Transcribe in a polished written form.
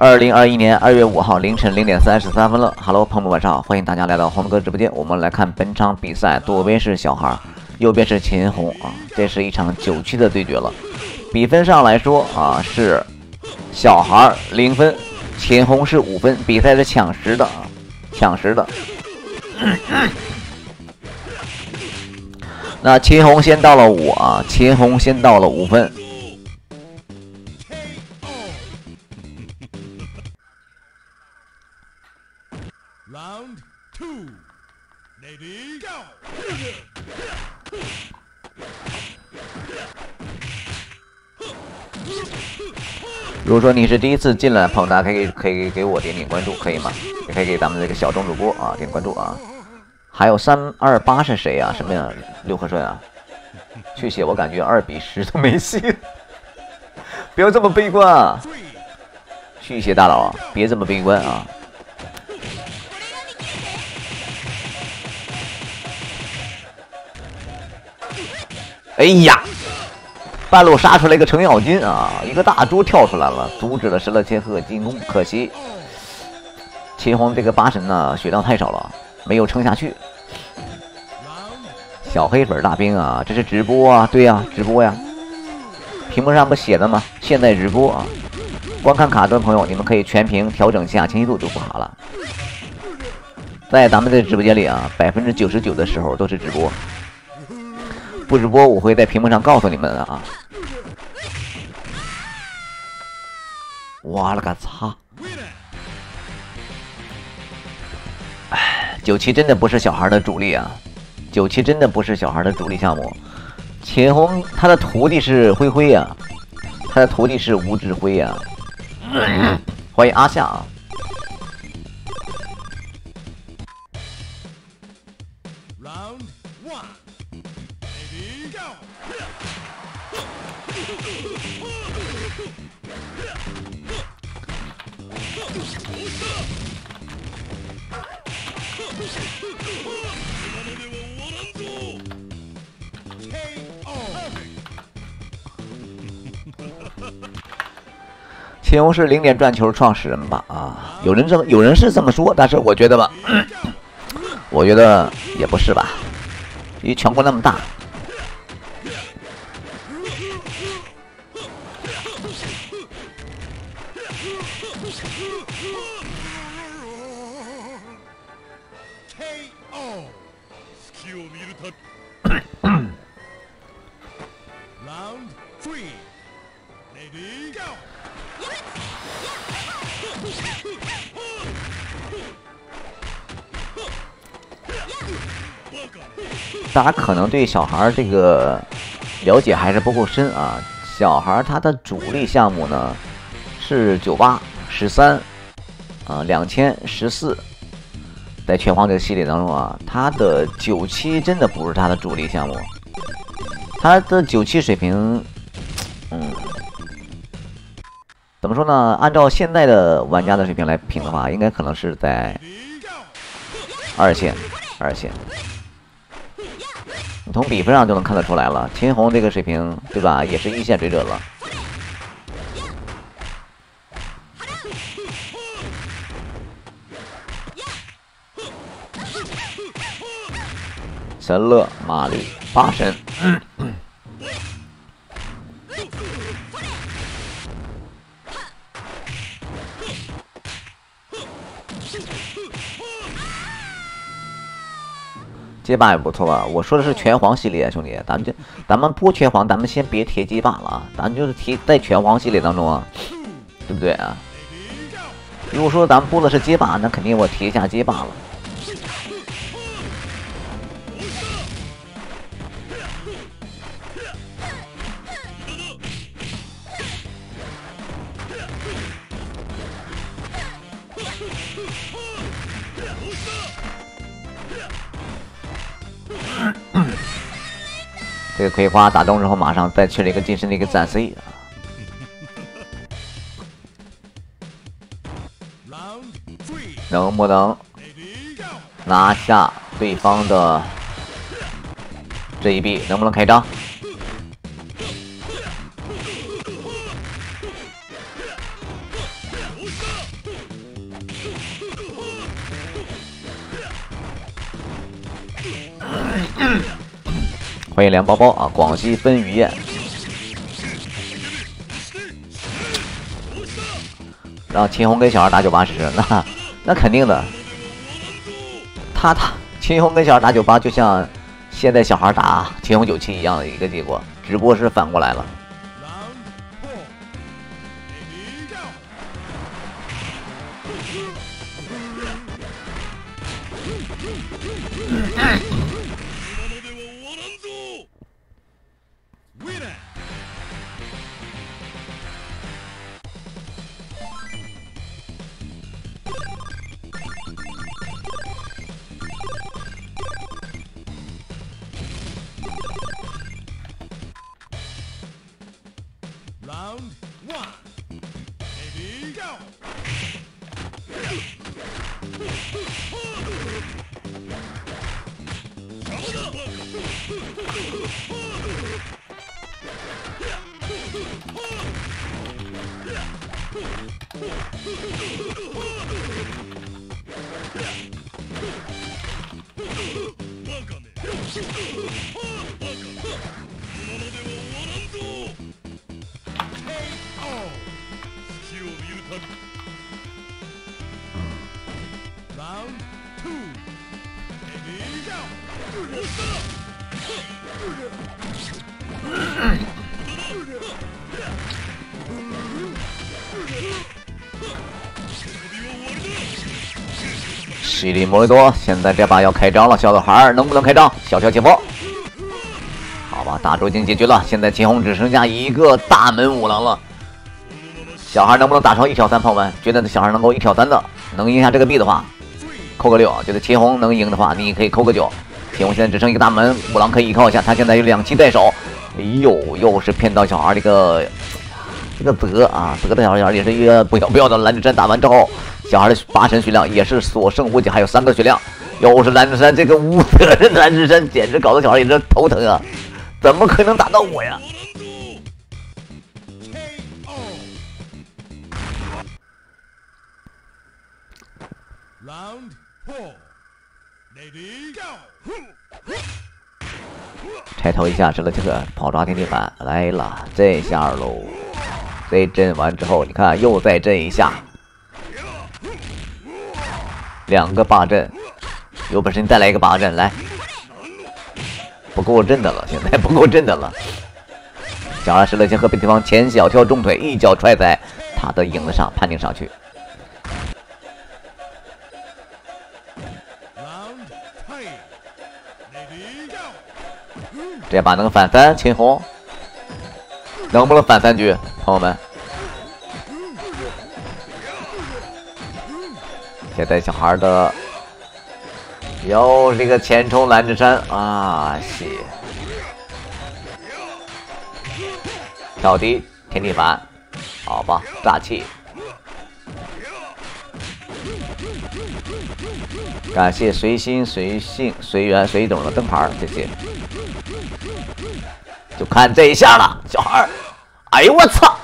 2021年2月5号凌晨0点33分了。Hello， 朋友们晚上好，欢迎大家来到红哥直播间。我们来看本场比赛，左边是小孩，右边是秦红啊，这是一场9期的对决了。比分上来说啊，是小孩0分，秦红是5分，比赛是抢时的啊，抢时的。那秦红先到了5啊，秦红先到了5分。 Round 2, lady, go! 如果说你是第一次进来，朋友，大家可以给我点关注，可以吗？也可以给咱们这个小众主播啊点关注啊。还有328是谁啊？什么呀？刘和顺啊？去写，我感觉2比10都没戏，不要这么悲观啊！去写大佬啊，别这么悲观啊！哎呀，半路杀出来一个程咬金啊，一个大猪跳出来了，阻止了石勒切赫进攻。可惜秦红这个8神呢血量太少了，没有撑下去。小黑本大兵啊，这是直播啊，对呀，直播呀，屏幕上不写的吗？现在直播啊，观看卡顿的朋友，你们可以全屏调整一下清晰度就不好了。在咱们的直播间里啊，99%的时候都是直播。不直播我会在屏幕上告诉你们的啊！我了个擦！哎，9期真的不是小孩的主力啊！9期真的不是小孩的主力项目。秦红他的徒弟是灰灰呀，他的徒弟是吴志辉呀。欢迎阿夏啊！秦红是0点转球创始人吧？啊，有人是这么说，但是我觉得吧，我觉得也不是吧，因为全国那么大。大家可能对小孩这个了解还是不够深啊。小孩他的主力项目呢是98、13啊、2000、14，在拳皇这个系列当中啊，他的9期真的不是他的主力项目。他的9期水平，怎么说呢？按照现在的玩家的水平来评的话，应该可能是在2线。你从比分上就能看得出来了，秦红这个水平，对吧？也是1线水准了。神乐玛丽8神。街霸也不错吧？我说的是拳皇系列，兄弟，咱们播拳皇，咱们先别提街霸了啊，咱就是提在拳皇系列当中啊，对不对啊？如果说咱们播的是街霸，那肯定我提一下街霸了。这个葵花打中之后，马上再去了一个近身的一个斩 C 啊！能不能拿下对方的这一臂？能不能开张？ 欢迎凉包包啊，广西分鱼宴。让秦红跟小孩打98试试，那肯定的。秦红跟小孩打98，就像现在小孩打秦红97一样的一个结果，只不过是反过来了。 Round 1. Ready, go! 犀利莫雷多，现在这把要开张了，小孩儿能不能开张？小乔切佛，好吧，大招已经解决了，现在秦红只剩下一个大门五郎了。小孩能不能打超1挑3？朋友们，觉得小孩能够1挑3的，能赢下这个币的话，扣个6。觉得秦红能赢的话，你可以扣个9。秦红现在只剩一个大门五郎可以依靠一下，他现在有2期在手。哎呦，又是骗到小孩这个泽啊，泽的小孩也是一个不要的蓝之山打完之后。小孩的8神血量也是所剩无几，还有3个血量，又是蓝之山，这个无责任的蓝之山，简直搞得小孩也是头疼啊！怎么可能打到我呀？拆头一下，这个跑抓天地板来了，这下喽！这震完之后，你看又再震一下。2个霸阵，有本事你再来一个霸阵来，不够震的了，现在不够震的了。小二石勒先和对方前小跳重腿，一脚踹在他的影子上，判定上去。这把能反3，秦红能不能反3局，朋友们？现在小孩的又是一个前冲蓝之山啊，跳低天地板，好吧，炸气。感谢随心随性随缘随懂的灯牌，谢谢。就看这一下了，小孩，哎呦我操！